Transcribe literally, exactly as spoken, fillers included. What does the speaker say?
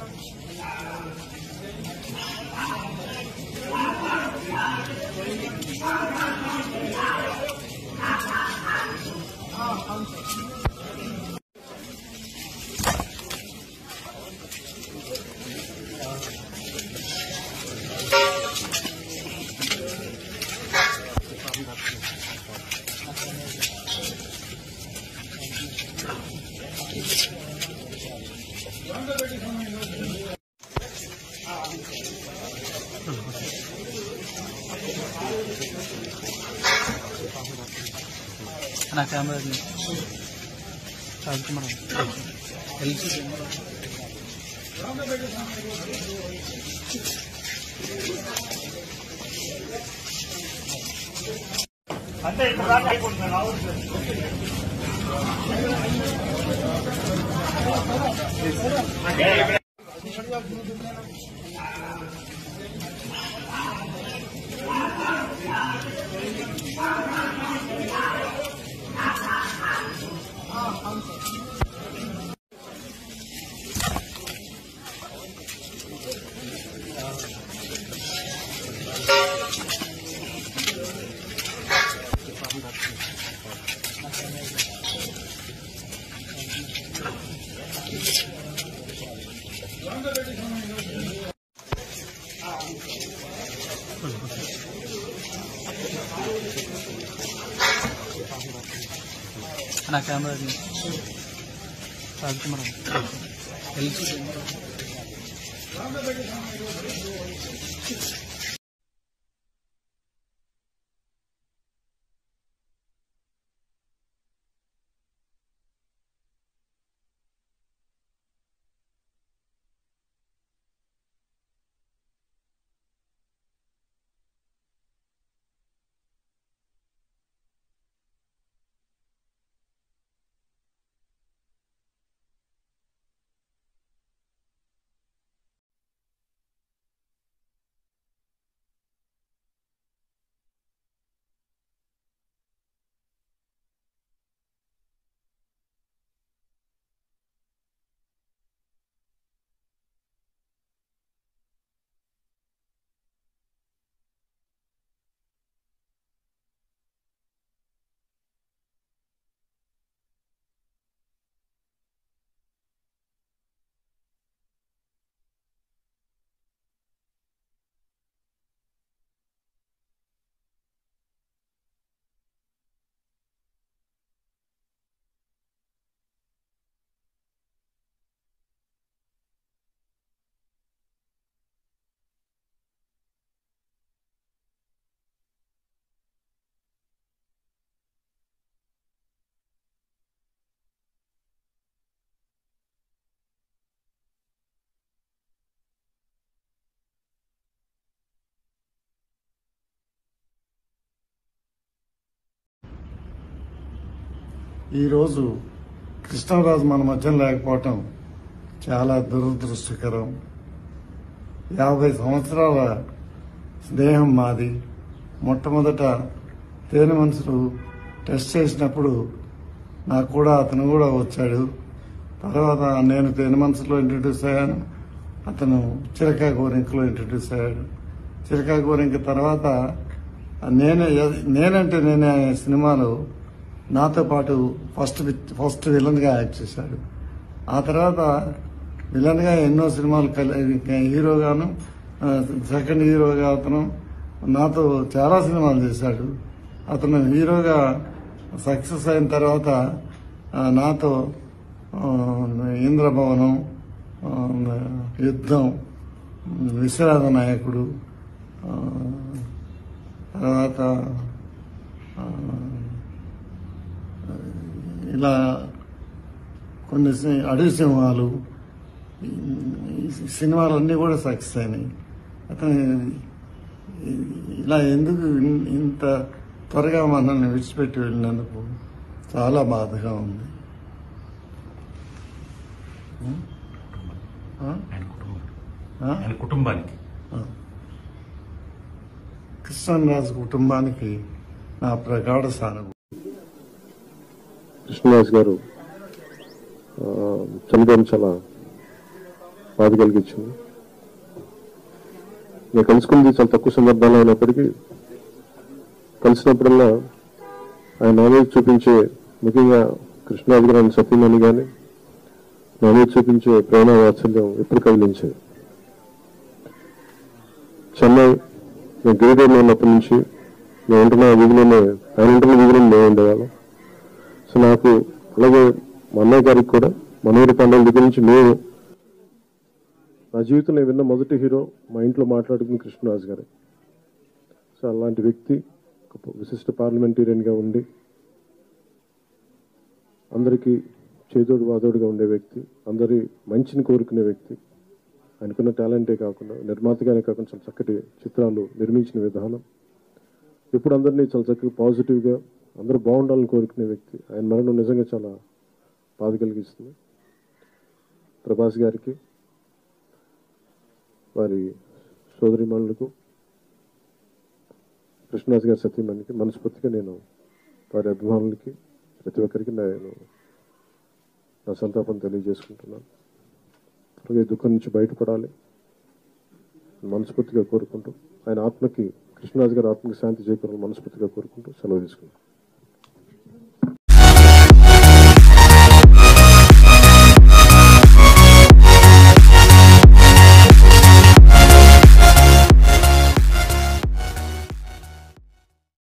నా camera Rajkumar LC అంటే ఇక్కడ దాకా అయిపోతున్నాను. నా కెమెరా రాజకుమార్ ఎల్సీ ఈరోజు కృష్ణరాజు మన మధ్య లేకపోవటం చాలా దురదృష్టకరం. యాభై సంవత్సరాల స్నేహం మాది. మొట్టమొదట తేనె మనసులు టెస్ట్ చేసినప్పుడు నాకు కూడా అతను కూడా వచ్చాడు. తర్వాత నేను తేనె మనసులో ఇంట్రడ్యూస్ అయ్యాను, అతను చిరకా గోరింకలో ఇంట్రడ్యూస్ అయ్యాడు. చిరకా గోరింక తర్వాత నేనే నేనంటే నేనే అనే సినిమాలో నాతో పాటు ఫస్ట్ ఫస్ట్ విలన్గా యాక్ట్ చేశాడు. ఆ తర్వాత విలన్గా ఎన్నో సినిమాలు హీరోగాను సెకండ్ హీరోగా అతను నాతో చాలా సినిమాలు చేశాడు. అతను హీరోగా సక్సెస్ అయిన తర్వాత నాతో ఇంద్రభవనం, యుద్ధం, విశ్వనాథ నాయకుడు, తర్వాత ఇలా కొన్ని అడవి సింహాలు సినిమాలన్నీ కూడా సక్సెస్ అయినాయి. అతను ఇలా ఎందుకు ఇంత త్వరగా మనల్ని విడిచిపెట్టి వెళ్ళినందుకు చాలా బాధగా ఉంది. కుటుంబానికి కృష్ణరాజు కుటుంబానికి నా ప్రగాఢ సానుభూతి. కృష్ణరాజు గారు చనిపోయిన చాలా బాధ కలిగించింది. నేను కలుసుకుంది చాలా తక్కువ సందర్భాలు అయినప్పటికీ కలిసినప్పుడల్లా ఆయన నా మీద చూపించే, ముఖ్యంగా కృష్ణరాజు గారి సతీమణి కానీ నా మీద చూపించే ప్రేమ వాత్సల్యం ఎప్పుడు కదిలించేది. చెన్నై నేను గ్రేడర్లో ఉన్నప్పటి నుంచి నేను ఉంటున్న వీధిలోనే, ఆయన ఉంటున్న వీధిలో మేము ఉండేవాళ్ళం. సో నాకు అలాగే మా అన్నయ్య గారికి కూడా మనూరి పండుగల దగ్గర నుంచి నేను నా జీవితంలో విన్న మొదటి హీరో మా ఇంట్లో మాట్లాడుకున్న కృష్ణరాజు గారే. సో అలాంటి వ్యక్తి ఒక విశిష్ట పార్లమెంటేరియన్గా ఉండి అందరికీ చేదోడు వాదోడుగా ఉండే వ్యక్తి, అందరి మంచిని కోరుకునే వ్యక్తి. ఆయనకున్న టాలెంటే కాకుండా నిర్మాతగానే కాకుండా చాలా చక్కటి చిత్రాలు నిర్మించిన విధానం, ఇప్పుడు అందరినీ చాలా చక్కగా పాజిటివ్గా అందరూ బాగుండాలని కోరుకునే వ్యక్తి. ఆయన మరణం నిజంగా చాలా బాధ కలిగిస్తుంది. ప్రభాస్ గారికి, వారి సోదరిమణులకు, కృష్ణరాజు గారి సతీమణికి మనస్ఫూర్తిగా నేను వారి అభిమానులకి ప్రతి ఒక్కరికి నేను నా సంతాపం తెలియజేసుకుంటున్నాను. అలాగే దుఃఖం నుంచి బయటపడాలి మనస్ఫూర్తిగా కోరుకుంటూ, ఆయన ఆత్మకి, కృష్ణరాజు గారి ఆత్మకి శాంతి చేకూరాలని మనస్ఫూర్తిగా కోరుకుంటూ సెలవు తీసుకుంటాను.